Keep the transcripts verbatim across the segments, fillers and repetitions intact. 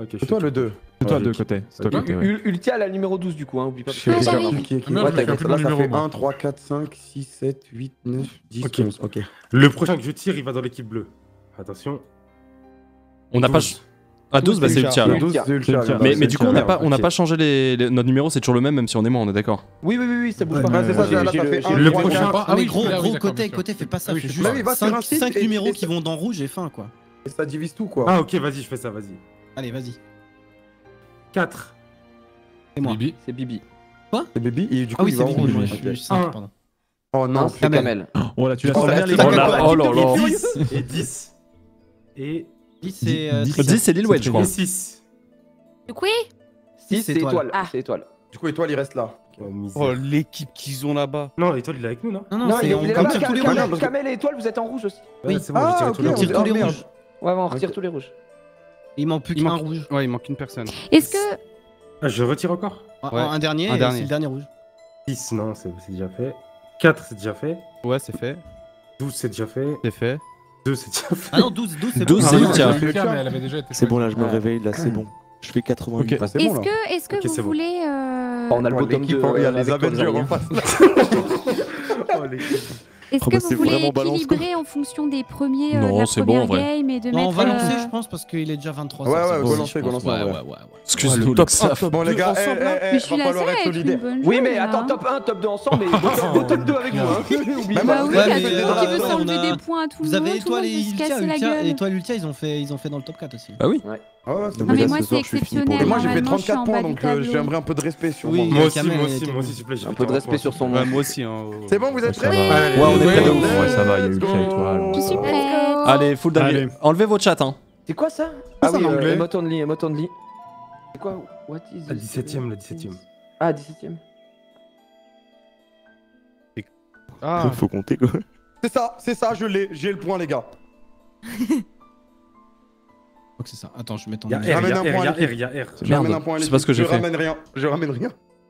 Ok, C'est toi le deux. C'est toi de côté. C'est toi de côté, ouais. Ultia, la numéro douze du coup, hein, oublie pas. Je sais déjà j'arrive. qui est qui. Non, Ouais, je me t'as- souviens plus de là, mon ça numéro, fait moi. un, trois, quatre, cinq, six, sept, huit, neuf, dix, Ok. onze. Ok. Le prochain que je tire, il va dans l'équipe bleue. Attention. On n'a pas. douze. Ah, douze, bah c'est Ultia alors. Le douze, c'est Ultia. Ultia. là. Mais, c'est mais du coup, on n'a pas, on n'a Ok. pas changé les, les- notre numéro, c'est toujours le même, même si on est moins, on est d'accord. Oui, oui, oui, oui, ça bouge Ouais, pas. Ouais, c'est ça, J'ai- là, j'ai ça le- fait j'ai un, Le trois, prochain. quatre. Ah Ah mais oui, gros, ah oui, gros d'accord, côté, bien côté, sûr. fais pas ça, Ah oui, fais je juste sais pas. Mais va sur un site cinq et- numéros et- qui vont dans rouge et fin quoi. Et ça divise tout quoi. Ah, ok, vas-y, je fais ça, vas-y. Allez, vas-y. quatre. C'est moi. Bibi. C'est Bibi. C'est Baby et du Ah coup oui, il c'est va en Bibi, rouge. moi Ok. je suis Un. cinq, pardon. Oh non. C'est Kamel. Oh là, tu Oh, laisses là, les tu Oh vas- là, oh là là. dix et dix. Et dix c'est euh, dix, Tristan. dix, c'est Lil Wedge, je crois. et six. Du coup, oui. six, c'est étoile. étoile. Ah. C'est étoile. Du coup étoile il reste là. Oh, misère. Oh, l'équipe qu'ils ont là-bas. Non, et toi, il est avec nous, non Non, non, Non, il c'est est on il est on là-bas. tire tous les Kamel- rouges. Kamel et étoile, vous êtes en rouge aussi. Ouais, c'est bon, j'ai Ah, tiré ok, tous les on On rouges. tire tous les merde. rouges. Ouais, on retire Ok. tous les rouges. Il manque plus Il qu'un manque- rouge. Ouais, il manque une personne. Est-ce que. Ah, je retire encore Un- Ouais. Un dernier, Un et dernier. c'est le dernier rouge. dix, non, c'est c'est déjà fait. quatre, c'est déjà fait. Ouais, c'est fait. douze, c'est déjà fait. C'est fait. deux, c'est déjà fait. Ah non, douze, douze c'est douze, bon. c'est Ah, non, Ultia. c'est Ultia, mais elle avait déjà été C'est bon, là, je me Ouais. réveille, là, c'est bon. Je fais quatre-vingt-huit. Ok. Bah, c'est bon Est-ce là. que, est-ce que Ok, vous c'est bon. voulez. euh, On a le Oh, bottom l'équipe, deux, il y a euh, les avec Avengers Gonzague. en face. Oh, l'équipe. Est-ce Oh, que bah, vous c'est voulez vraiment balance, quoi. équilibrer en fonction des premiers. euh, Non, de la c'est bon, en première vrai. game et de Non, mettre. on va euh, lancer, je pense, parce qu'il est déjà vingt-trois Ouais, heures, ouais, c'est go bon, lancer, je go pense. lancer, Ouais, ouais. ouais, ouais. Excuse-nous, Top Loxaf. un, bon les gars, eh, ensemble, eh, hein. eh, Mais je suis va la falloir seule être avec une solidaire. bonne Oui, jambe, mais là, attends, hein. top un, top deux ensemble, mais bottom- bottom deux avec nous. Hein. Oublie Bah, pas. Bah oui, Ouais, il y a mais, tout le euh, monde qui veut on s'enlever a- des points à tout le Vous monde. avez Tout le étoile monde et veut se Ultia, casser la Ultia, gueule. étoile Ultia, ils ont fait, ils ont fait dans le top quatre aussi. Bah oui. Ah ouais, c'est Non, bon. mais là, moi, ce c'est soir, je suis fini pour exceptionnel. Et moi j'ai fait Normalement, je suis trente-quatre en points bas du donc euh, tableau. j'aimerais un peu de respect sur Oui. moi. Moi aussi, Kamel, moi elle aussi, était moi bon. aussi, s'il vous plaît. j'ai Un fait peu de quarante respect sur son Ouais, nom. moi aussi. Hein. C'est bon, vous êtes Ça prêts va. Allez, Ouais, on est prêt de ouais, ouf. Ouais, ça va, il y a Let's Ultia go. étoile. Je suis prête. Allez, full Allez. dingue. Enlevez vos chats, hein. C'est quoi ça Ah C'est oui, en euh, anglais. emote only, emote only. C'est quoi What is La this? dix-septième, la dix-septième. Ah, dix-septième. Ah, Faut compter, quoi. C'est ça, c'est ça, je l'ai, j'ai le point les gars. Je crois que c'est ça. Attends, je vais mettre en Il y a R, Ramène il y a un R, il point y a à l'équipe. R, il y a R. Je Merde, ramène un point à c'est l'équipe. pas ce que j'ai Je fait. ramène rien, je ramène rien.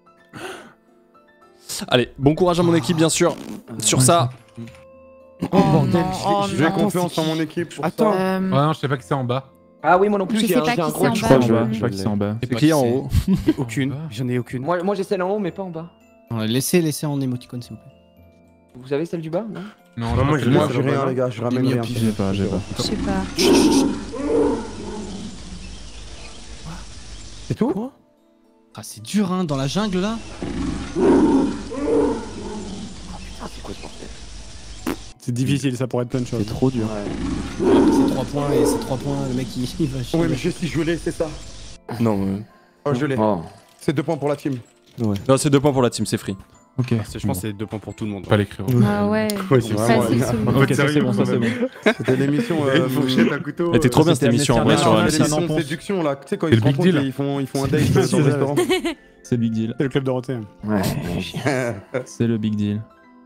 Allez, bon courage à mon équipe, bien sûr. Sur ça. Oh bordel, oh j'ai j'ai non, confiance en mon équipe. pour Attends. ça. Euh, Ouais, non, je sais pas qui c'est en bas. Ah oui, moi non plus, Je j'ai sais un pas j'ai un qui gros c'est en Je bas. crois que je je- vois, je vois qui c'est en bas. C'est qui en haut? aucune. J'en ai aucune. Moi, moi j'ai celle en haut, mais pas en bas. Laissez, laissez en émoticône, s'il vous plaît. Vous avez celle du bas, non Non, Non, moi, je je l'ai. Moi c'est j'ai le rien bon, les gars, je ramène mis au rien. pif. J'ai pas, j'ai pas. Je sais pas. C'est tout? Ah, c'est dur, hein, dans la jungle là. Ah, c'est quoi ce bordel C'est difficile, ça pourrait être plein de C'est choses. trop dur. Ouais. C'est trois points et c'est trois points, le mec il, il va chier. Ouais mais je sais, je l'ai, c'est ça. Non, euh, Oh je l'ai. Oh. C'est deux points pour la team. Ouais. non, c'est deux points pour la team, c'est free. Ok. Je pense que c'est deux points pour tout le monde. Pas l'écrire. Ah ouais. Ouais, c'est vraiment- Facile, celui-là. Ok, ça c'est bon, ça c'est bon. C'était l'émission. Une fourchette, un couteau. Elle était trop bien cette C'était émission en vrai Amnesty sur Ah, M International. six. c'est un l'émission de enfonce. séduction là, tu sais quand C'est ils se le big rencontrent deal. et ils font ils font un date dans C'est le ça. restaurant. C'est Big Deal. C'est le club Dorothée. Ouais. C'est le Big Deal.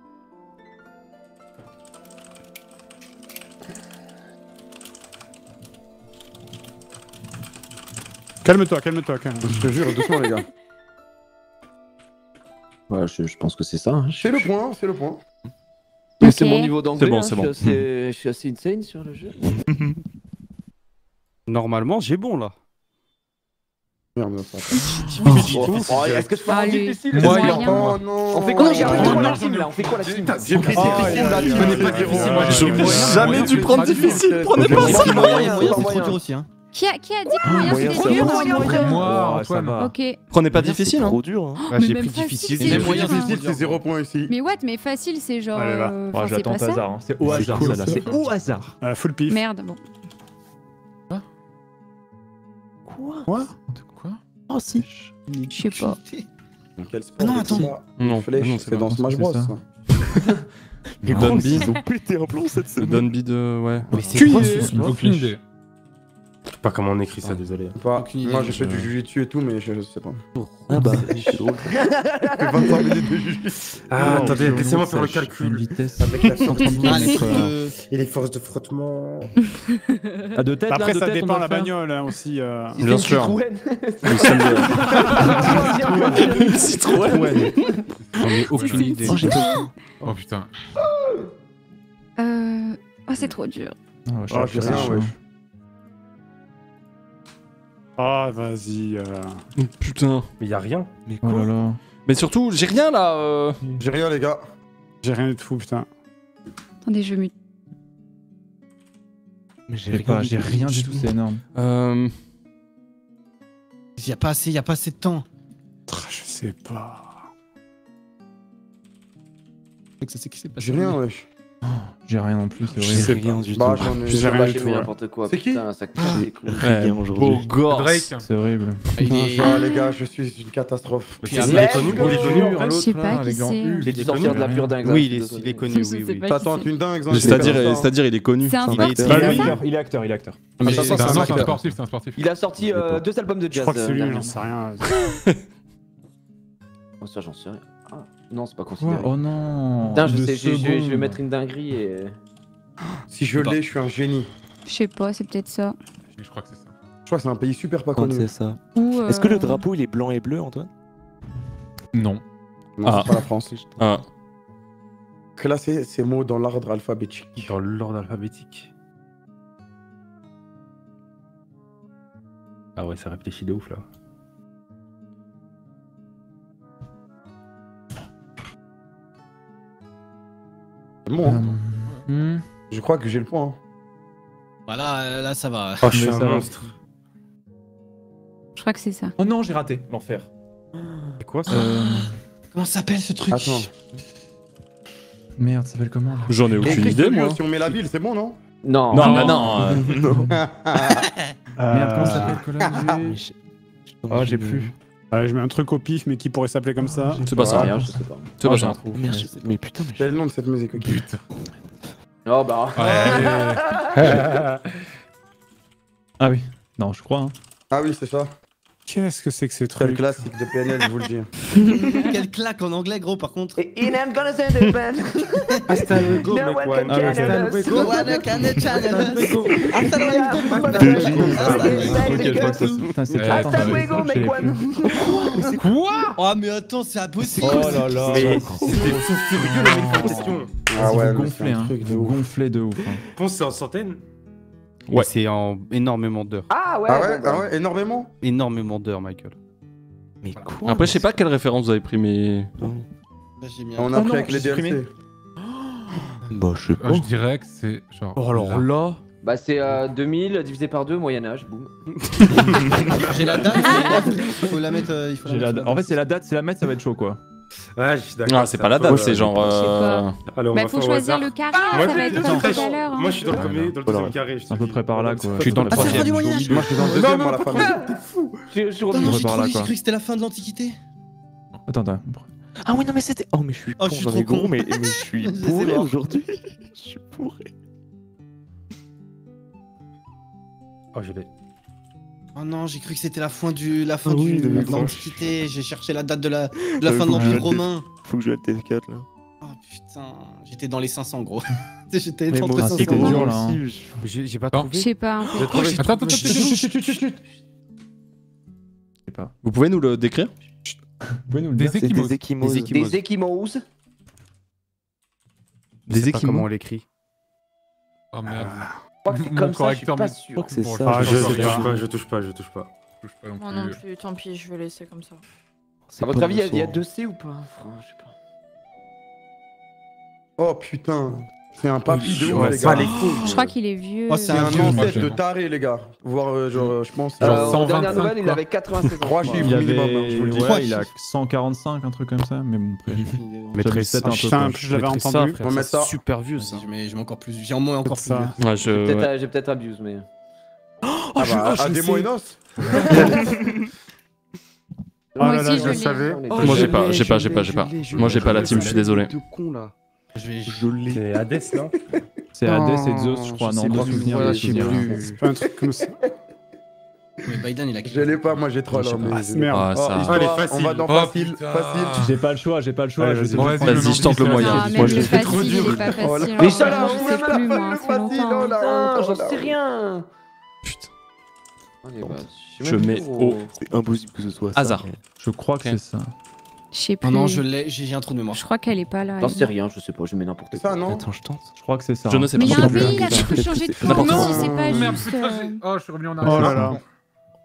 Calme-toi, calme-toi, calme. Je te jure, doucement les gars. Ouais, je, je pense que c'est ça. hein. Je- C'est le point, c'est le point. Mais Ok. c'est mon niveau d'anglais. C'est bon, hein, c'est je bon. suis assez- Je suis assez insane sur le jeu. Normalement, j'ai bon là. Merde, ça. Oh, oh, est-ce que je peux rendre Allez. difficile Moi, Moyen. il Oh non. On fait quoi, les gars? On fait quoi la non, team non, là? On fait quoi la team? J'ai pris Oh, difficile, là, la tu team connais n'est pas pas zéro. difficile. Ouais, J'aurais ouais. jamais dû prendre difficile. Prenez pas ça. Moyen, moyen, c'est Moyen. trop dur aussi, hein. Qui a, qui a dit que moyen moyen, c'était ça dur va. moyen, frère Moi, Oh, ça Antoine. va. Ok. Prenez pas C'est difficile, hein. trop dur, hein. Là, Mais j'ai même pris facile, difficile. c'est J'ai dur, pris hein. difficile, c'est zéro point ici. Mais what, mais facile, c'est genre. Allez, va. euh, Bon, enfin, je vais c'est pas tenter ça. hasard. hein. C'est au hasard, cool, celle-là. ça. C'est au hasard. Euh, full pif. Merde, bon. Quoi Quoi Quoi Oh si. Je sais pas. Quel sport Ah non, c'est attends. ça Non, Flèche, non, c'est dans Smash c'est Bros. ça. ça. Le Dunby. Ils ont pété un plomb cette Le semaine. Dunby de. Ouais. Mais c'est quoi ce Aucune aucune idée. Je sais pas comment on écrit ça, désolé. Pas. Aucune idée, Moi j'ai je- fait du jujitsu et tout, mais je sais pas. Ah bah, c'est drôle. J'ai fait vingt-cinq minutes de jujitsu. Ah, Non, attendez, je- laissez-moi faire le Une calcul. vitesse. Avec la cent trente Ah, les minutes. trucs de... et les forces de frottement. À deux têtes, là, Après, deux ça têtes, dépend on doit la le faire. bagnole hein, aussi. euh. C'est Bien une sûr. Citroën. Nous sommes de- Citroën. J'en ai aucune idée. Oh, j'ai pas Oh putain. Euh. Ah, c'est trop dur. Ah, Ah, j'ai rien, wesh. Ah, vas-y. euh. Putain. Mais y'a rien. Mais Oh quoi là là. Mais surtout, j'ai rien là. euh. J'ai rien, les gars. J'ai rien du tout, putain. Attendez, je mute. Mais J'ai pas, j'ai rien du tout, c'est énorme. Euh... Y a pas assez, y a pas assez de temps. Je sais pas. Ça, c'est qui s'est passé. J'ai rien, wesh. J'ai rien non plus, c'est J'ai vrai. rien du tout. Bah, j'en ai. J'ai rien du J'ai tout. mis ouais. n'importe quoi. C'est qui Putain, ça casse les couilles. Rien Beau aujourd'hui. gosse. Drake. C'est horrible. Il est- Ah, les gars, je suis une catastrophe. Mais Puis c'est un il mec, est connu, go. il est connu, Je l'autre sais là, pas qui avec grand c'est. U. J'ai dû est sortir de la connu. pure dingue. Oui, il est, il est connu, Je oui, sais oui. pas. T'attends une dingue, hein, C'est-à-dire, c'est c'est-à-dire, il est connu. C'est un C'est un sportif, acteur. c'est Oui. ça Il est acteur, il est acteur. Mais Attends, c'est ça, C'est un, c'est non, un c'est un acteur. sportif, c'est un sportif. Il a sorti euh, deux albums de Je jazz. crois que c'est euh, lui, dernièrement. j'en sais rien. Oh, ça, j'en sais rien. Ah, non, c'est pas considéré. Oh non. Putain, je Le sais, je, je- je vais second. mettre une dinguerie et. Si je l'ai, je suis un génie. Je sais pas, c'est peut-être ça. Je crois que c'est ça. Je crois que c'est un pays super pas Quand connu. c'est ça. Ou, euh, Est-ce que le drapeau il est blanc et bleu, Antoine? Non. Non, Ah. c'est pas la France. Ah. Classer ces mots dans l'ordre alphabétique. Dans l'ordre alphabétique. Ah ouais, ça réfléchit de ouf là. C'est bon, hein. Hmm. Je crois que j'ai le point. hein. Voilà, là ça va. Oh, je suis Mais un ça va. monstre. Je crois que c'est ça. Oh non, j'ai raté. L'enfer. C'est quoi ça Euh... Comment ça s'appelle ce truc? Attends. Merde, ça s'appelle comment là? J'en ai Et aucune écrit idée, celui, moi. si on met la ville, c'est bon, non? Non. Non, bah non. euh, Merde, comment ça s'appelle collage? Oh, j'ai plus. Ouais, je mets un truc au pif, mais qui pourrait s'appeler comme ça. C'est pas ça. Rien, je sais pas. C'est pas ça. Merde, je sais- mais putain, mais Quel est le nom de cette musique, ok? Oh bah. Ah oui. Non, je crois. Hein. Ah oui, c'est ça. Qu'est-ce que c'est que ces C'est le trucs? classique de P N L, je vous le dis. Quelle claque en anglais, gros, par contre. Et in I'm gonna send it, man. Hasta luego, No mec, one ouais. can Ah, ouais, channel hasta us. luego. No one can channel us. Ok, je crois que ça. Putain, c'est Ouais, pas hasta attends, luego, j'ai- make one. Quoi? Oh, mais attends, c'est impossible. Oh là là. Mais c'était fou furieux la manifestation. Ah ouais, vous mais c'est gonflez, un hein. truc de Vous ouf. gonflez de ouf. hein. Je pense que c'est en centaines. Ouais. C'est en énormément d'heures. Ah ouais. Ah ouais, bon, bah. ah ouais, énormément. Énormément d'heures, Michael. Mais quoi? Après, je sais pas quelle référence vous avez pris, mais. Là, j'ai mis un- On a Oh pris non, avec les j'ai D L C. supprimé. Bah, je sais Ah, pas. je dirais que c'est genre. Oh alors là. Bah c'est euh, deux mille divisé par deux, Moyen-Âge, boum. J'ai la date, mais il faut la mettre. euh, il faut J'ai la la- mettre. En fait, c'est la date, c'est la mettre, ça va être chaud quoi. Ouais, je suis d'accord. Ah, c'est pas la date, c'est genre. Je sais pas. euh, Alors, on Bah, va faut faire au choisir hasard. le carré, Moi, ça va être je- comme je- tout à l'heure. hein. Moi, je suis dans le premier, dans le Voilà. deuxième carré. C'est à peu près par là quoi. Je suis dans le Ah, c'est la fin troisième. du Moyen-Âge. Moi, je suis dans le deuxième, moi, la femme. Je je suis Putain, revenu. non, On j'ai repart trop là, dit, j'ai quoi. cru que c'était la fin de l'Antiquité. Attends, attends. Ah oui, non, mais c'était. Oh, mais je suis Oh, con, je suis j'en trop ai gros, con. mais, mais je suis Je sais bourré pas. aujourd'hui. Je suis bourré. Oh, je l'ai. Oh non, j'ai cru que c'était la fin du, la fin Ah oui, du, mais de l'Antiquité. J'ai cherché la date de la, de la Ouais, fin de faut que je l'Empire le romain. Faut que je joue à T F quatre là. Oh putain, j'étais dans les cinq cents gros. J'étais Mais entre moi Ah, aussi, cinq c'était cents. dur, moi là, hein. aussi, je- J'ai j'ai pas Non. Je trouvé. sais pas en fait. J'ai trouvé. Attends, attends, attends, Je sais pas. Vous pouvez nous le décrire? Vous pouvez nous le Des dire C'est équimaux. des équimaux. Des équimaux. Des Ekimos. Je Des sais pas comment équimaux. on l'écrit. Oh merde. Je crois que c'est Mon comme ça, je suis correcteur pas me- sûr. Je crois que c'est Bon, ça. Ah, je je touche sais pas, pas. je touche pas, je touche pas. Je touche pas non Moi non plus. plus, tant pis, je vais laisser comme ça. C'est À votre pas avis, il y a- le il y a son. deux C ou pas? Enfin, je sais pas. Oh putain. C'est un papy de ouf, Ouais, les ça, gars. les couilles. Je crois qu'il est vieux. Oh, C'est c'est un un vieux. ancêtre vieux. de taré, les gars. Voire, euh, genre, euh, je pense. Genre Euh, aux cent vingt-cinq, dernières nouvelles, il quoi. avait quatre-vingt-seize ans. Trois je crois. chiffres. Il minimum, avait, hein, je vous le dis. ouais, il a cent quarante-cinq, un truc comme ça, mais bon, après. Mais J'avais très sept ça, un peu, Putain, quoi. plus je l'avais Mais très ça, entendu. frère, On va ça, mettre ça. c'est super vieux ça. Je mets, je mets encore plus. J'ai en moins encore plus. Ça. vieux. Ouais, je. Peut-être, ouais. euh, J'ai peut-être abuse, mais. Ah bah, à des moyennos. Moi là là, aussi, je je le l'ai. savais. Moi, j'ai pas, j'ai pas, j'ai pas, j'ai pas. Moi, j'ai pas la team, je suis désolé. De con là. Je vais. Je l'ai. C'est Hades, non? C'est Hades et Zeus, je crois. je Non, sais deux pas. souvenirs. Voilà, deux je sais souvenirs. plus. C'est pas un truc comme ça. Mais Biden, il a. Je l'ai pas, moi j'ai troll. Je sais hein, pas. mais- Ah, c'est merde. Ah, Oh, ça. histoire, Allez, on facile. va dans Oh, facile, putain. facile. J'ai pas le choix, j'ai pas le choix. Allez, je vas-y. sais Bon, pas. vas-y, Vas-y, je tente le moyen. Non, Moi, même je le fais facile, il est pas Oh là. facile. Mais hein. ça, là, Je on sais va plus, la moi, fin, ça fait le facile, longtemps. oh là. Putain, j'en là. sais rien. Putain. Allez, bah, sais Je même mets plus au- où- C'est impossible que ce soit ça. Hasard. Je crois que Ok. c'est ça. Je sais Non, plus. non, je l'ai. J'ai j'ai un trou de mémoire. Je crois qu'elle est pas là. J'en elle. sais rien, je sais pas, je mets n'importe C'est quoi. ça, non? Attends, je tente. Je crois que c'est ça. Je ne sais Mais pas. il y a un N'importe pays là, quoi. tu peux changer de N'importe camp quoi. si c'est pas Merde, juste. putain, euh, j'ai- Oh, je suis revenu en Oh arrière. là là.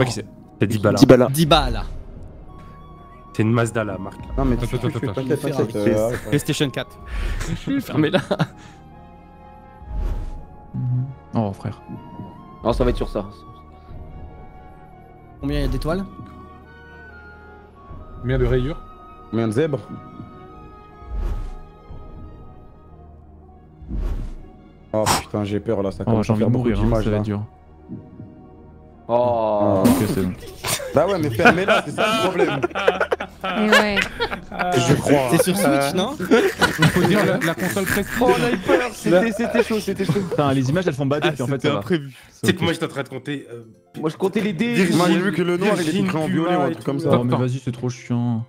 pas qui c'est. C'est Dybala. Dybala. Dybala. C'est une Mazda la marque. Non, mais Attends, tu attends, tu- attends. t'inquiète, t'inquiète. Ferrari. euh, ouais, PlayStation quatre. Fermez-la. Mhm. Oh frère. Non, ça va être sur ça. Combien il y a d'étoiles? Combien de rayures? Combien de zèbres? Oh putain, j'ai peur là, ça Oh, commence j'ai à envie faire de beaucoup mourir, hein, d'images ça va là. être dur. Oh. Ok, c'est bon. Bah ouais, mais fermez-la, c'est ça le problème. Et ouais. Je crois. C'est sur Switch, non? Il faut dire la, la console prestige. Oh, on a eu peur, c'était c'était chaud, c'était chaud. Putain, les images elles font bader, Ah, puis en fait c'était ça va. imprévu. C'est que moi j'étais en train de compter. euh, Moi, je comptais les dés. Moi j'ai vu que le noir il était Virgin écrit en Puma violet ou un et truc comme tout, ça. Oh, mais vas-y, c'est trop chiant.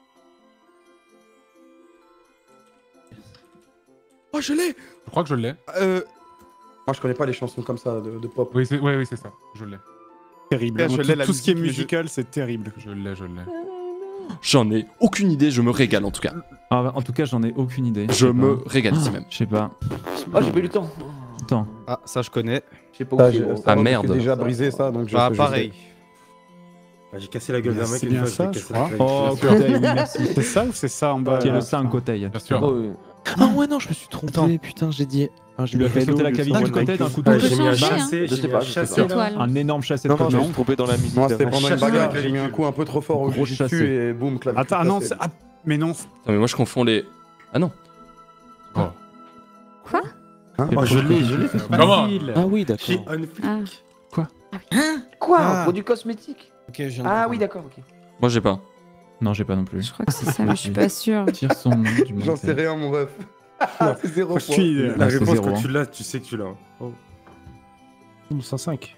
Oh, je l'ai. Je crois que je l'ai. Euh. Moi je connais pas les chansons comme ça de, de pop. Oui, c'est oui, oui, c'est ça. Je l'ai. Terrible. Je l'ai, la Tout ce qui est musique, mais je- musical, c'est terrible. Je l'ai, je l'ai. J'en ai aucune idée, je me régale en tout cas. Ah, en tout cas, j'en ai aucune idée. Je sais me pas. régale ici même. Je sais pas. Ah, j'ai pas eu le temps. Attends. Ah, ça je connais. Je sais pas Ça, où j'ai- c'est. gros. ça Ah, va, j'ai merde. déjà brisé ça donc je. Ah, je- pareil. Ah, j'ai cassé la gueule d'un mec C'est une bien fois, ça, j'ai je cassé la crois. gueule. Oh, Coteil, oui, merci. C'est ça ou c'est ça en bas? Qui est là le cinq Coteil. Bien sûr. Oh, oui. Ah ouais, non, je me suis trompé. Attends. Putain, j'ai dit. Ah, Tu lui as fait sauter la cavité du Coteil d'un couteau. Ah, On peut j'ai mis un changer, hein. chassé, Je j'ai sais mis pas, un je sais chassé pas. là. Étoile. Un énorme chassé de Non, non, je me Coteil. suis trompé dans la musique. Moi c'était d'avant. pendant une Chassé bagarre, avec j'ai mis un ridicule. coup un peu trop fort au Gros dessus chassé. et boum, clavier. Attends, ah non, c'est- ah, mais non. Non, mais moi je confonds les. Ah non. Hein Oh, je l'ai, je l'ai, c'est Comment facile. Ah oui, Chez d'accord. Unflick. Ah. Quoi Ah. Produit cosmétique? Ok, je viens de Ah comprendre. oui, d'accord, ok. Moi j'ai pas. Non, j'ai pas non plus. Je crois que c'est ça, mais je suis pas sûre. Tire son nom du J'en sais rien mon ref. C'est zéro point. Aucune idée. La c'est réponse, zéro, quand hein. tu l'as, tu sais que tu l'as. Oh. mille cent cinq.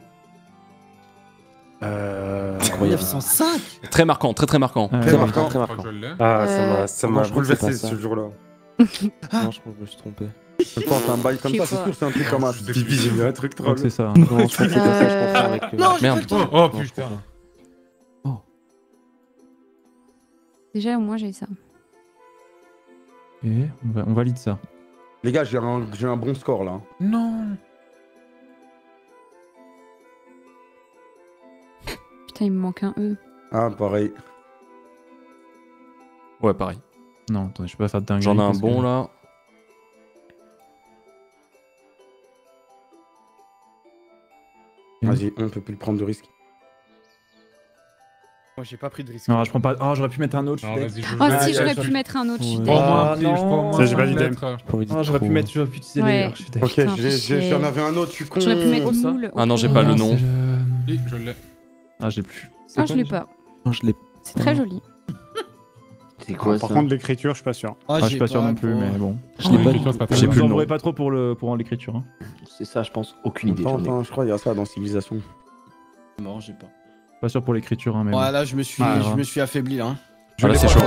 Euh. neuf cent cinq. Très marquant, très très marquant. Euh, Très oui. marquant. Très Je crois marquant. que je l'ai. Ah, ça Euh, m'a ça non, m'a je crois que c'est bouleversé pas ça. ce jour-là. Non, je crois que je me suis trompé. Je pense un bail comme Je ça, sais c'est pas. sûr, c'est un truc comme un. Pipi, j'ai mis un truc Je crois troll. que c'est ça. Non, je crois que c'est pas ça, je Euh, confonds avec. euh, Non, j'ai Merde. pas le temps. Oh, non, putain. je confonds. Déjà, au moins, j'ai ça. Et on, va- on valide ça. Les gars, j'ai un, j'ai un bon score là. Non. Putain, il me manque un E. Ah, pareil. Ouais, pareil. Non, attendez, je peux pas faire de dingue. J'en ai un bon là. Mhm. Vas-y, on peut plus le prendre de risque. Moi j'ai pas pris de risque. Non, je prends pas. Oh, j'aurais pu mettre un autre. je Non, suis vas-y, je Oh, vais- si, je vais- j'aurais pu mettre un autre. je suis Ouais. désolée. Prends-moi un Ah, petit, je non. prends-moi Ça, j'ai un validé. mètre. J'ai pas envie de Oh, j'aurais pu trop- mettre, j'aurais pu utiliser Ouais. les leurres, je suis d'accord. Ok, Putain, j'ai- j'ai- chier. j'en avais un autre, je suis con. J'aurais pu mettre Oh, ça. moule. Ah non, j'ai ok. pas le Ah, nom. c'est le- Oui, je l'ai. Ah, j'ai plus. Ah, je l'ai pas. Non, je l'ai. C'est très joli. C'est quoi Par ça? contre, l'écriture, je suis pas sûr. Ah, je suis pas sûr non plus, mais bon. Je l'ai Ouais, pas quelque du chose pas tout. très J'ai bien. plus Vous le en nom. aurez pas trop pour le pour l'écriture. Hein. C'est ça, je pense. Aucune idée. Attends, j'en ai. attends, je crois qu'il y a ça dans Civilisation. Non, j'ai pas. Pas sûr pour l'écriture, hein, mais. Ouais, bon. là, je me suis, Ah, je ouais. me suis affaibli là. hein. Ah là c'est chaud.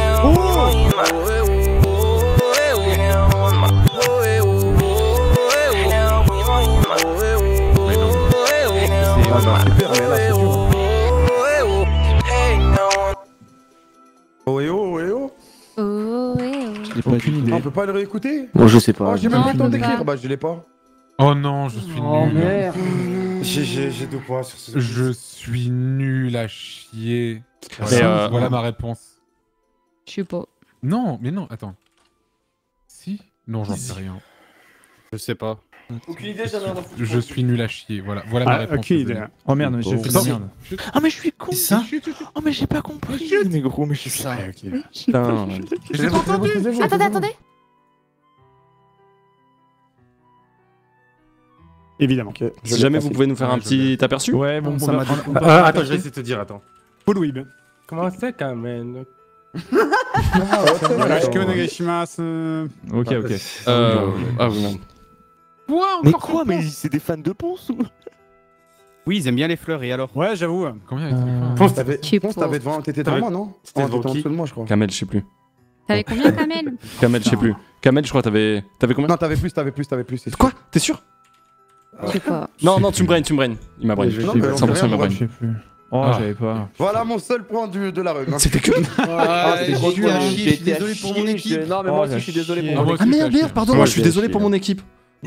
Ah bah super, mais là c'est dur. Oh et oh, oh et oh. Oh, ouais, ouais. Je l'ai pas Aucune du tout. idée. On peut pas le réécouter? Bon, je sais pas. Oh, j'ai même Non, pas le temps je peux d'écrire. pas. Bah, je l'ai pas. Oh non, je suis Oh nul. merde. J'ai- J'ai j'ai deux points sur ce. Je suis nul à chier. Mais, euh, Voilà ma réponse. Je sais pas. Non, mais non, attends. Si? Non, j'en sais rien. Je sais pas. Aucune idée, j'en ai un. Je suis nul à chier. Voilà, voilà ma Ah, réponse. aucune désolé. idée. Oh merde, mais j'ai fait de la merde. Ah, mais je suis con. C'est ça? Oh, mais j'ai pas compris. Mais gros, mais je suis ça. Ouais, ok. Putain. J'ai pas entendu. Attendez, attendez. Évidemment. Ok, je Si l'ai jamais passé. vous pouvez nous faire un Ouais, je petit aperçu. Ouais, bon, Ça on m'a va- dit- on va- Ah, attends, je vais essayer de te dire, attends. Full whip. Comment c'est quand même? Yoroshiku onegaishimasu. Ok, ok. Euh... Ah oui, non. Mais quoi? Mais c'est des fans de Ponce ou? Oui, ils aiment bien les fleurs et alors? Ouais, j'avoue. Combien il y a de Euh, trucs, Ponce, t'avais Je sais Ponce, pas. t'avais devant, t'étais devant moi, non? C'était Oh, devant t'étais en qui? dessous de moi, je crois. Kamel, je sais plus. T'avais combien, Kamel? Kamel, je sais plus. Kamel, je crois que t'avais. T'avais combien? Non, t'avais plus, t'avais plus, t'avais plus. c'est sûr. Quoi? T'es sûr? Je sais pas. Non, non, tu me brain, tu me brain. Il m'a brain. Je sais pas, cent pour cent il m'a on brain. Je sais plus. Oh, Ah. j'avais pas. Voilà mon seul point du- de la run. hein. C'était que. Ah, Ouais, c'était trop j'ai dur, été à hein. chier, je suis désolé pour mon équipe. Non, mais Oh, moi aussi, la je suis désolé chier. pour Ah, mon moi équipe. Ah aussi, merde, je merde, suis pardon, Ouais, moi je suis j'ai désolé chier, pour là. mon équipe.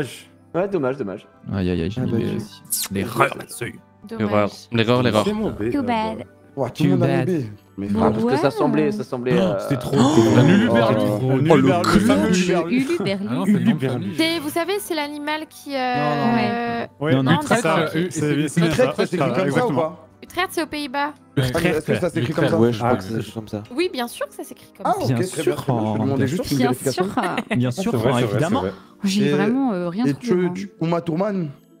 Dommage. Ouais, dommage, dommage. Aïe aïe aïe, j'ai Ah, mis bah, B. je- L'erreur là-dessus. Erreur. L'erreur, l'erreur. C'est mon B. Too là, bad. Ouah, tout le monde a bad. mis B. Mais Bon, Ah, frère, parce ouais. que ça semblait, ça semblait. euh, C'était trop. La Lulu Oh, Berlu. oh, Oh, Lulu le Berlu, le fameux clutch. Lulu Berlu. Ulu Ah Berlu. non, c'est le nom de Berlu. famille. C'est- Vous savez, c'est l'animal qui. Non, Euh... ouais. Ouais, Non, non, Utrecht, Utrecht, ça, ok. c'est- c'est- c'est Utrecht, ça, ça s'écrit comme ça ou exactement. pas Utrecht, c'est aux Pays-Bas. Est-ce que ça s'écrit comme ça Ouais, je crois Ah, que c'est comme ça. Oui, bien sûr que ça s'écrit comme Ah, ça. ok, Bien très sûr, bien, très bien. Je oh, me demandais bien juste une Bien vérification. sûr. Bien C'est sûr, vrai, c'est vrai, évidemment. c'est vrai. J'ai Et- vraiment euh, rien Et trouvé. tu, moi. tu, Uma Thurman,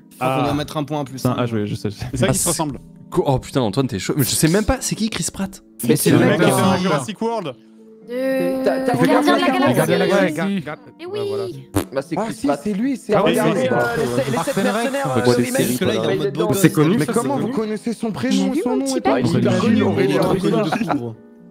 Ah, on va mettre un point en plus. C'est un A joué, je sais. C'est ça Ah, qui se c'est- ressemble. Oh putain, Antoine, t'es chaud. Mais je sais même pas, c'est qui Chris Pratt? Mais c'est le mec qui a fait dans Jurassic World. De... T'as- t'as Gardien regardé de la la Galaxie. Galaxie. Mais oui. Bah c'est Ah Chris si, Pratt. c'est lui, c'est Ah, oui, regardez c'est- euh, les sept- les sept Parks and Rec. mercenaires. On voit euh, des Remake, séries, parce que là, il voilà. va être dedans. C'est connu. Mais ça, comment c'est vous connu. connaissez son J'ai prénom, vu son mon nom petit et Ah, tout il est hyper connu, Aurélien. Reconnu de foudre.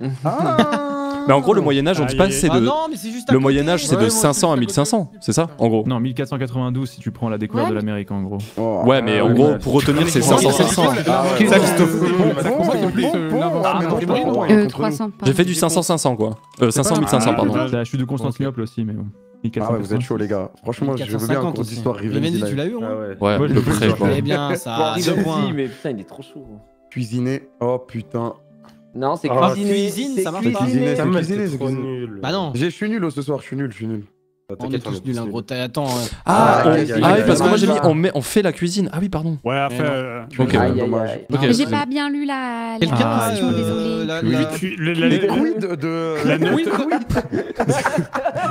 Mais en gros, le Moyen-Âge, on dit pas c'est Ah de. non, mais c'est juste à Le côté. Moyen-Âge, c'est Ouais, de moi, cinq cents à juste mille cinq cents, c'est ça, en gros? Non, mille quatre cent quatre-vingt-douze si tu prends la découverte Ouais. de l'Amérique en gros. Oh. Ouais, mais en Ah, gros, ouais. pour retenir, c'est cinq cents cinq cents. Ah, ouais. Ça, Christophe. Euh, trois cents. J'ai fait du cinq cents cinq cents, quoi. Euh, cinq cents mille cinq cents, pardon. C'est la chute de Constantinople aussi, mais bon. Ah ouais, vous êtes chaud, les gars. Franchement, je veux bien un cours d'histoire Mais Mendy, Rivendell. tu l'as eu, Ah hein ouais. Ouais, Moi, je le le près, fais. quoi. Eh bien, ça. Bon, Deux Rivendell, points. mais putain, il est trop chaud. Cuisiner. Oh putain. Non, c'est Ah, cuisiner. cuisine, c'est ça marche C'est pas. cuisiner, Ça c'est me cuisiner, c'est trop cuisiner. nul. Bah non. J'ai- Je suis nul oh, ce soir, je suis nul, je suis nul. Ah, On est t'inquiète, tous est nuls, hein, nuls. gros. T'as- Attends. euh, Ah, Ah, on- aïe, aïe, ah oui, aïe, parce que aïe, moi j'ai mis aïe. on, met, on fait la cuisine. Ah oui, pardon. Ouais, à Mais faire. non. euh, Ok. Ouais, Aïe, aïe, dommage. aïe. Ok, J'ai c'est- pas bien lu la. Quelqu'un, la euh, question, désolé. la- Oui, la- tu- le- Les la- quid de. La Le note- quid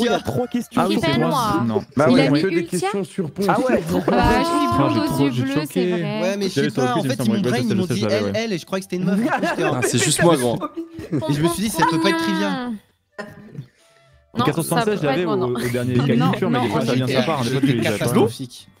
gros, il y a Ultia. trois questions. Ah oui, Qui c'est fait moi. noir. Non. Bah Il ouais, a mis que des Ultia. questions sur Ponce. Ah ouais. Bah, je suis Ah, blonde j'ai aux trop- yeux j'ai bleus, choqué. c'est vrai. Ouais, mais je J'avais sais sur le pas, quiz, en il me fait, semble, Team ouais, Brain, je ils m'ont sais, dit je savais, elle, ouais. elle, et je croyais que c'était une meuf. Ah, c'est juste moi, gros. Et je me suis dit, ça peut pas être Trivia. Non, quatorze cent seize, ça peut je pas l'avais être au, moi, non. au dernier Non, qualificateur, mais non, il est pas on ça vient de sa J'étais part. Des fois, tu les as pas. catastrophique.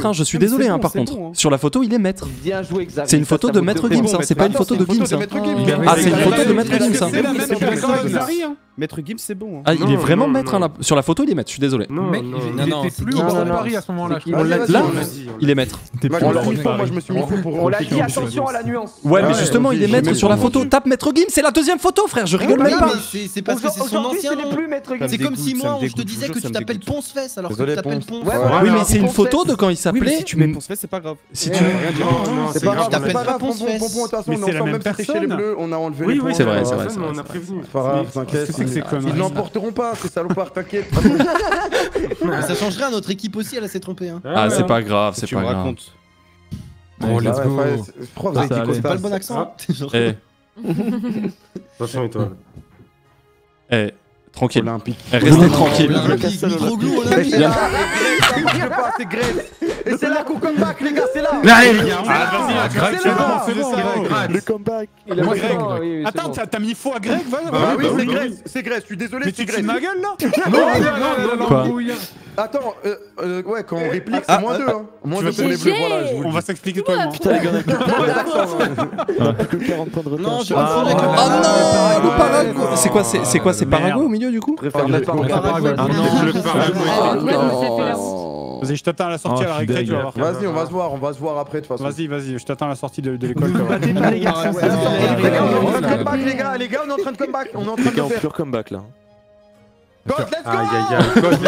maître, hein, je suis Ah, mais désolé, c'est hein, bon, par c'est contre. bon, hein. Sur la photo, il est maître. Bien joué, Xavier. C'est une Ça, photo ça de vaut maître deux Gims, points. hein, c'est pas une photo de Gims. hein. Ah, c'est une photo de maître Gims. hein. C'est la même, Je suis d'accord avec Maître Zari, hein. Maître Gims, c'est bon. hein. Ah, il Non, est vraiment non, maître, non. hein, là. Sur la photo, il est maître, je suis désolé. Non, Mec, non, il non. il non, était c'est plus qui au Non, Grand non, Paris à ce moment-là. je crois. On l'a- Vas-y, là, vas-y, vas-y, on il est maître. T'es On plus l'a au mis Grand fort, moi Paris. je me suis mis faux pour. On l'a dit, Gims. attention à la nuance. Ouais, mais Ouais, justement, il est j'ai maître même sur la pas photo. entendu. Tape maître Gims, c'est la deuxième photo, frère, je rigole même Oui, pas. mais c'est- c'est parce que c'est son Aujourd'hui, ancien ce n'est nom. plus Maître Ça me C'est Gims. comme si dégoûte, ça moi, me je te dégoûte, disais je que ça tu me t'appelles dégoûte. Ponce-Fesse alors que Désolé, tu t'appelles Ponce. Ponce. Ouais, Ouais, voilà, Oui, mais voilà, c'est une Ponce photo Fest. de quand il Oui, mais s'appelait. si tu mets Ponce Fest, c'est pas grave. Si Eh, tu. Non, non, C'est c'est pas grave, grave, on a c'est pas dit- grave, Ponce Pompon, Fest. Pompon, de toute façon, Mais on c'est est la ensemble, même même si c'est chez les personne. bleus, on a enlevé Oui, les oui, points. C'est vrai, euh, c'est vrai, personne, c'est mais vrai. on a prévenu. Pas grave, Oui. t'inquiète. Qu'est-ce que c'est que ces Ils conneries n'emporteront pas, ces salopards, t'inquiète. Mais ça changerait à notre équipe aussi, elle s'est trompée. Hein. Ah, c'est pas grave, c'est Tu pas me grave. racontes. Oh, let's Ouais, go. ouais, c'est- Pourquoi vous avez Ça dit allait. Costas Pas le bon accent. Eh, Attention, étoile. eh, tranquille. Olympique. Eh, restez tranquille. Olympique, Mitroglou, Olympique. Les gars, ça bouge pas, c'est Grèce. Et c'est là qu'on comeback, les gars, c'est là. Allez, les gars, Ah, vas-y, on- Greg, c'est c'est bon, bon, c'est c'est bon, bon, Greg. Greg. Le comeback. Il a Moi, pas Greg. le temps, oui, oui, c'est Attends, bon. t'as t'as mis faux à Greg, va Bah oui, bah c'est Grèce, c'est Grèce, je suis désolé, Mais c'est tu te Grèce. fous de ma gueule là Non, non, non, Quoi non, non, Attends, euh, euh, ouais, quand on réplique, Ah, c'est moins ah, deux, hein. Moins tu deux veux pour les G G. bleus, voilà, je vous le On dis. va s'expliquer toi et moi. Putain, les gars, on a plus Attends, que quarante points de retard. Non, j'ai Ah, pas faux, oh d'accord. là là. Ah le non, Paraguay. C'est quoi, c'est c'est quoi, c'est Merde. Paraguay au milieu du coup? Je préfère mettre en Paraguay. Paraguay. Ah non, Le Paraguay. Oh. Vas-y, je t'attends à la sortie Oh, à la je suis récré, tu vas deg. voir. Vas-y, on va se voir, on va se voir après, de toute façon. Vas-y, vas-y, je t'attends à la sortie de, de l'école. tu vas voir. Les gars, Paraguay. les gars, on est en train de Ouais. comeback, les gars, les gars, on est en train de comeback, on est en train Les de gars, le en faire. pur comeback là. God, let's go. Aïe, aïe, aïe. God,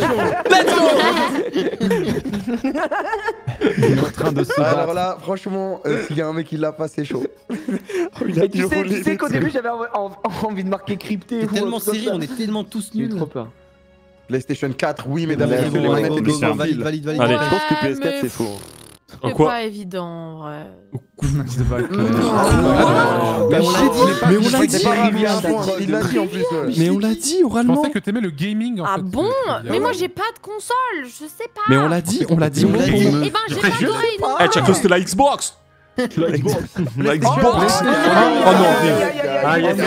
Il est en train de se Alors battre. là, franchement, euh, s'il y a un mec qui l'a pas, c'est chaud. Et tu sais, tu sais qu'au début j'avais en- en- envie de marquer crypté. C'est ou un tellement truc comme serré, ça. on est tellement tous J'ai eu nuls. trop peur. PlayStation quatre, oui, mesdames et Allez, messieurs, bon, les allez, manettes go, et go, les go, valide, fils. valide, valide. Allez. Je pense que Ouais, P S quatre mais- c'est faux. En C'est quoi? pas évident, ouais. Se battre, Non. euh, Ah, Mais on l'a dit. Mais on l'a C'est dit. pas grave, il y a un point, il l'a dit en plus. ouais. Mais on l'a dit Je oralement. pensais que t'aimais le gaming en Ah fait. bon? Il y a- Mais moi j'ai pas de console, je sais pas. Mais on l'a dit, on l'a dit. On l'a on- dit. Eh ben j'ai pas adoré, non. Eh, tu as cru que c'était la Xbox? La Xbox. La Xbox. Oh non, Aïe, aïe,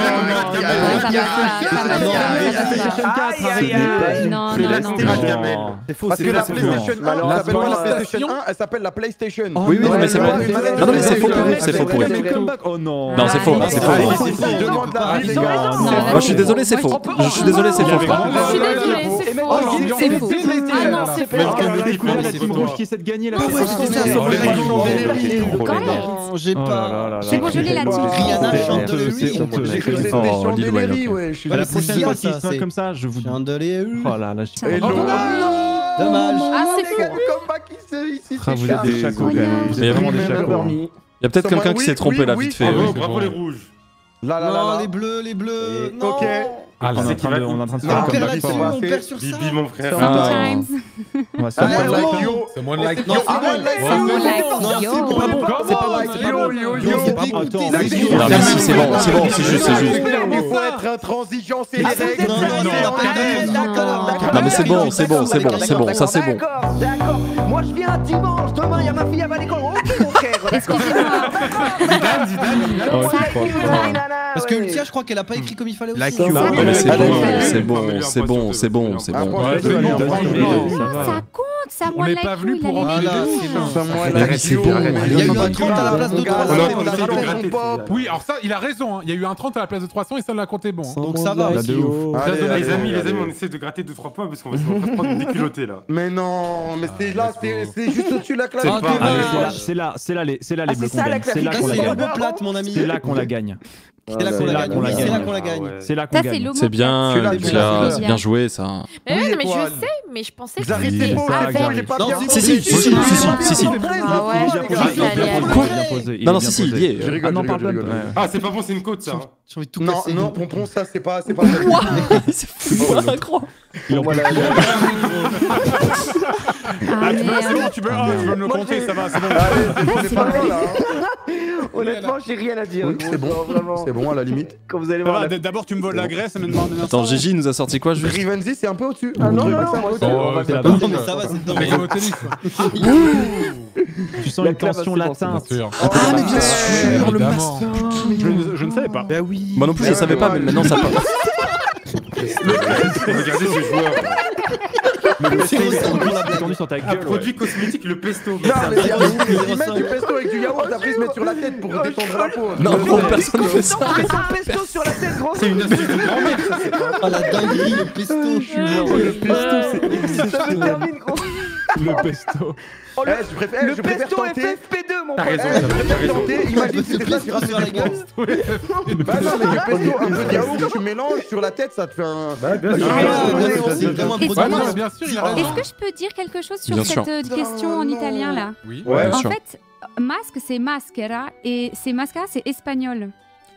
Non, non, non. C'est faux, parce que la PlayStation un s'appelle pas la PlayStation un, elle s'appelle la PlayStation. Oui, oui, non, mais c'est vrai. Non, non, mais c'est faux pourri, c'est faux pourri. Oh non. Non, c'est faux, c'est faux. Demande la vie, les gars. Moi, je suis désolé, c'est faux. Je suis désolé, c'est faux. Je suis désolée, c'est faux. C'est faux. Ah non, c'est faux. La team rouge qui essaie de gagner la Ah ouais, c'était ça, sur le Quand même. Non, j'ai Oh là pas. là là C'est bon, je l'ai la team. Rihanna C'est chante honteux, de c'est lui. honteux. J'ai cru que c'était Oh, des Lil Chandeliers, Wayne, ok. ouais. Je suis Voilà, La c'est prochaine ça, fois qu'il ça, soit c'est- comme ça, je vous dis. Chandelier. Oh là là, je Hello. Dommage. Ah, c'est Les gars, faux. le comeback ici, ici, Ah, vous êtes des chacos quand même. Vous Mais êtes vraiment des oui, chacos. hein. Il y a peut-être quelqu'un qui s'est trompé là, vite fait. Bravo, oui. bravo les rouges. Là, là, là, Non, là. les bleus, les bleus. Et- Non. ok. Ah, On là, est en c'est train de- on est en train de se Non, faire un On perd comeback là-dessus, fort. on perd sur ça. Bibi, mon frère. Ah. Sometimes. On va se Ah, faire like non. yo. C'est moins like. Non, c'est Ah, bon. like Like yo. you, like Non, c'est you. bon. C'est pas bon, c'est pas bon. Yo, yo, yo. C'est pas bon. dégoûté, Attends, c'est like dégoûté. you. Non, mais si, c'est bon, c'est bon, c'est juste, c'est juste. Il faut être intransigeant, c'est les règles. Non, non, non, on a pas de- D'accord, d'accord. Non, mais c'est bon, c'est bon, c'est bon, c'est bon, ça c'est bon. D'accord, d'accord. Moi je viens dimanche, demain il y a ma fille, elle va à l'école. Ok mon frère. Excusez-moi. Oh, je crois. Parce que Ultia, je crois qu'elle a pas écrit comme il fallait aussi. Like hein. you. Ouais, mais c'est Allez, bon, allez, c'est allez. bon, c'est bon, c'est bon, c'est Un bon. point, Ouais, je te c'est donne. bon, Un c'est point. bon. Ça compte, ça On moi n'est like pas venu you, pour il a en les Voilà, deux. c'est bon. Ça, moi, Mais like oui, c'est yo. bon. Il y a eu un trente à la place de Regarde, trois on a cents. on a essayé de fait gratter, son pop. Oui, alors ça, il a raison. hein. Il y a eu un trente à la place de trois cents et ça l'a compté bon. hein. Donc ça va Là, aussi. de ouf. Allez, Les allez, amis, les allez. amis, on essaie de gratter deux trois points parce qu'on va se prendre une déculottée là. Mais non, mais c'est là, c'est c'est juste au-dessus de la classe. C'est Ah, pas- dommage. Allez, c'est là, c'est là, c'est là les, c'est là les Ah, bleus c'est qu'on ça, la gagne. C'est là Là, qu'on la c'est le gagne. beau plate, mon ami. C'est là qu'on la gagne. C'est là qu'on C'est la là gagne. qu'on la Oui, c'est là gagne. qu'on la gagne. C'est là qu'on Ça, c'est gagne. le C'est bien, Celui-là, Lucas, celui-là. c'est bien joué ça. Mais oui, Oui, mais je étoile. sais, mais je pensais que Xaris, Oui, c'est c'était faux, ça, c'est faux, Xaris. il est pas Non, bien. si, Si, si, si, si, si, si, si. Ah ouais, Il je a pensais posé, que ça il a allait posé, aller. il a posé, il Non, a non, bien si, si, posé. il y est. Je rigole, Ah non, je parle rigole, pas. je rigole. Ah, c'est pas bon, c'est une côte ça. hein. J'ai envie de tout Non, casser. non, Pompon, ça c'est pas, c'est pas. C'est fou, incroyable. Il en peut Ah, C'est bon, merde. tu peux ah, tu peux me le Moi, compter, j'ai- ça va, c'est bon. Allez, c'est bon, c'est pas loin là. hein. Honnêtement, j'ai rien à dire. Oui, c'est bon, Vraiment. c'est bon à la limite. Quand vous allez Ça voir. va, la- D'abord, tu me voles la graisse et me demandes un Attends, instant. Gigi nous a sorti quoi juste? Rivenzi, c'est un peu au-dessus. Ah non, Vous non, trouvez non, pas moi ça aussi. Oh, on va c'est faire pas la Non, mais ça va, c'est C'est dingue. comme au tennis quoi. Tu sens une tension Bien latente. sûr. Ah, mais bien sûr, le Évidemment. Je ne- Je ne savais pas. Bah oui. Moi non plus, je savais pas, mais maintenant ça passe. Regardez ce joueur. Le pesto, C'est il est pour la tendu- blague. tendu sur ta Un gueule. ouais. produit cosmétique, le pesto. Non, mais zéro ils cinq. mettent du pesto avec du yaourt, après ils se mettent sur la tête pour détendre la peau. Non, non, personne ne fait ça. Mets ton pesto sur la tête, gros. C'est une astuce de grand-mère, ça c'est pas. Ah, la dinguerie, le pesto. Je suis mort. Le pesto, c'est Ça me termine, gros. Le pesto. Oh, Eh, le- je préfère, Le je préfère pesto tenter. F F P deux, mon T'as pote. raison, Eh, je t'as préfère raison. tenter. Imagine si Ce c'était ça sur pesto sur la gueule. Bah non, mais du pesto, un peu de yaourt, tu mélanges sur la tête, ça te fait un. Bah, bien Ah, sûr. ouais, Ah, ouais, bien sûr, ouais, c'est ouais. vraiment un Est-ce produit. Ouais, non, que- mais bien sûr, il a raison. Est-ce que je peux dire quelque chose sur Bien cette sûr. euh, question en non. italien là? Oui. Ouais. Bien En sûr. fait, masque c'est maschera et c'est mascara c'est espagnol.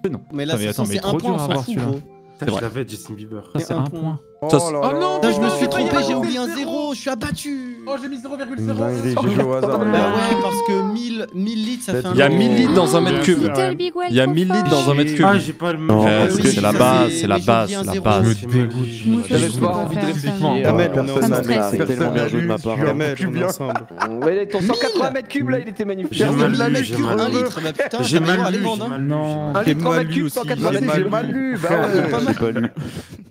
Non. Mais là, Ah, mais c'est attends, mais censé trop un point, dur on à s'en avoir, fout, celui-là. gros. Putain, je l'avais, Justin Bieber. Ça, c'est un point. Oh Ça, là Oh là. non, Putain, je me suis putain, trompé, j'ai zéro. oublié un zéro, je suis abattu. Oh, j'ai mis zéro virgule Une zéro. dinguerie, j'ai joué au hasard. Bah les ouais, gars. parce que mille litres, ça fait un. Il y a mille litres dans un Bien mètre sûr. cube. Little Big Well, Il y a trop mille litres fort. dans un mètre cube. Ah, j'ai pas le Non, Euh, parce c'est que c'est la ça base, fait- c'est la mais j'ai base, oublié un c'est la zéro. base. Je me Moi, dégoûte. je J'avais sais pas pas envie de faire ça. réfléchir. mais- Gamel, on est Ça me ensemble. stresse. C'est tellement bien joué de ma Je part. suis Gamel, plus on est bien. ensemble. Ouais, ton cent quatre-vingts mille. mètres cubes là, il était magnifique. J'ai J'ai mal la lu, mètre j'ai cube, mal un lu. litre, bah putain, J'ai ta mal mémoire, elle est lu, grande, j'ai hein. mal lu. Non. Un litre, mal trente mètres lu cubes, aussi, cent j'ai quatre-vingts J'ai mal mètres mal cubes. lu, bah Frère, ouais. J'ai pas lu.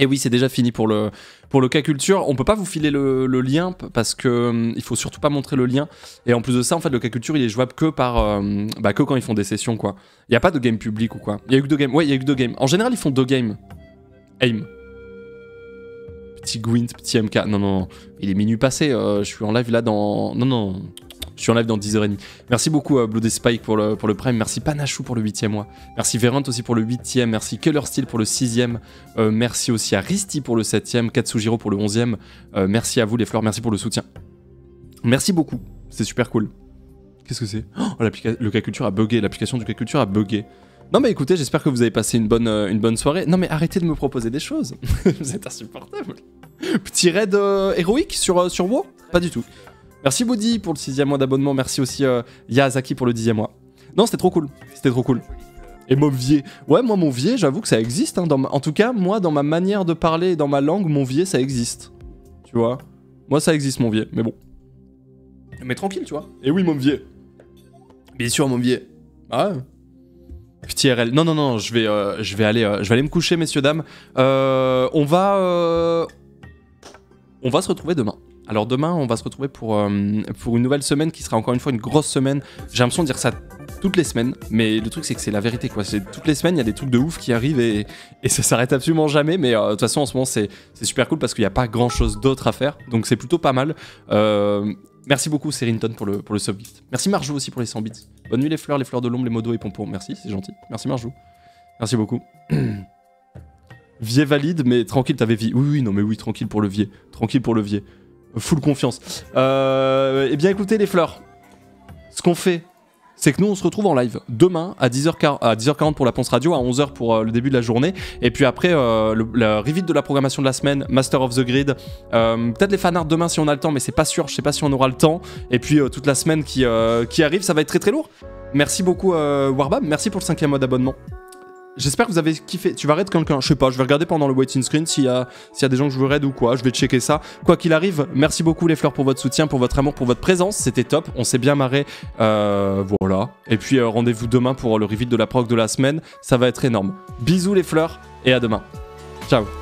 Et oui, c'est déjà fini pour le, pour le cas culture. On peut pas vous filer le, le lien parce que hum, il faut surtout pas montrer le lien. Et en plus de ça, en fait, le cas culture, il est jouable que par, euh, bah, que quand ils font des sessions, quoi. Il y a pas de game public ou quoi. Il y a eu que deux games. Ouais, il y a eu que deux games. En général, ils font deux games. Aim. Petit Gwent, petit M K. Non, non, non. Il est minuit passé. Euh, je suis en live là dans. Non, non. Je suis en live dans dix heures trente. Merci beaucoup euh, Bloody Spike pour le, pour le prime. Merci Panachou pour le huitième mois. Merci Verant aussi pour le huitième. Merci Keller Steel pour le sixième. Euh, merci aussi à Risty pour le septième. Katsujiro pour le onzième. Euh, merci à vous les fleurs. Merci pour le soutien. Merci beaucoup. C'est super cool. Qu'est-ce que c'est? Oh, le K-Culture a bugué. L'application du K-Culture a bugué. Non mais écoutez, j'espère que vous avez passé une bonne, euh, une bonne soirée. Non mais arrêtez de me proposer des choses. Vous êtes insupportable. Petit raid euh, héroïque sur, euh, sur WoW? Pas du tout. Merci Body pour le sixième mois d'abonnement. Merci aussi euh, Yazaki pour le dixième mois. Non, c'était trop cool. C'était trop cool. Et Mauvier. Ouais, moi, Mauvier, j'avoue que ça existe. Hein, dans ma... En tout cas, moi, dans ma manière de parler et dans ma langue, Mauvier, ça existe. Tu vois? Moi, ça existe, Mauvier. Mais bon. Mais tranquille, tu vois. Et oui, Mauvier. Bien sûr, Mauvier. Ah ouais. Petit R L. Non, non, non, je vais, euh, je vais, aller, euh, je vais aller me coucher, messieurs, dames. Euh, on va... Euh... On va se retrouver demain. Alors demain, on va se retrouver pour, euh, pour une nouvelle semaine qui sera encore une fois une grosse semaine. J'ai l'impression de dire ça toutes les semaines, mais le truc c'est que c'est la vérité quoi. Toutes les semaines, il y a des trucs de ouf qui arrivent et, et ça s'arrête absolument jamais. Mais euh, de toute façon, en ce moment, c'est super cool parce qu'il n'y a pas grand chose d'autre à faire. Donc c'est plutôt pas mal. Euh, merci beaucoup, Serinton, pour le, pour le subgift. Merci Marjou aussi pour les cent bits. Bonne nuit les fleurs, les fleurs de l'ombre, les modos et pompons. Merci, c'est gentil. Merci Marjou. Merci beaucoup. Vier valide, mais tranquille, t'avais vie. Oui, oui, non, mais oui, tranquille pour le Vier. Tranquille pour le Vier. Full confiance. Euh, eh bien, écoutez, les fleurs. Ce qu'on fait, c'est que nous, on se retrouve en live demain à dix heures quarante pour la Ponce Radio, à onze heures pour euh, le début de la journée. Et puis après, euh, le, la reveal de la programmation de la semaine, Master of the Grid. Euh, Peut-être les fanarts demain si on a le temps, mais c'est pas sûr. Je sais pas si on aura le temps. Et puis euh, toute la semaine qui, euh, qui arrive, ça va être très très lourd. Merci beaucoup, euh, Warbam. Merci pour le cinquième mois d'abonnement. J'espère que vous avez kiffé. Tu vas raid quelqu'un? Je sais pas, je vais regarder pendant le waiting screen s'il y, s'il y a des gens que je veux raid ou quoi. Je vais checker ça. Quoi qu'il arrive, merci beaucoup les fleurs pour votre soutien, pour votre amour, pour votre présence. C'était top. On s'est bien marré. Euh, voilà. Et puis euh, rendez-vous demain pour le reveal de la prog de la semaine. Ça va être énorme. Bisous les fleurs et à demain. Ciao.